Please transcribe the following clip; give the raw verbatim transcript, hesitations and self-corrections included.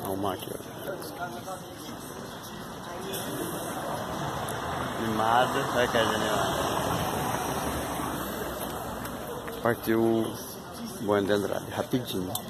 Arrumar aqui, ó. Animada, vai que é animada. Partiu o Bueno de Andrade, rapidinho.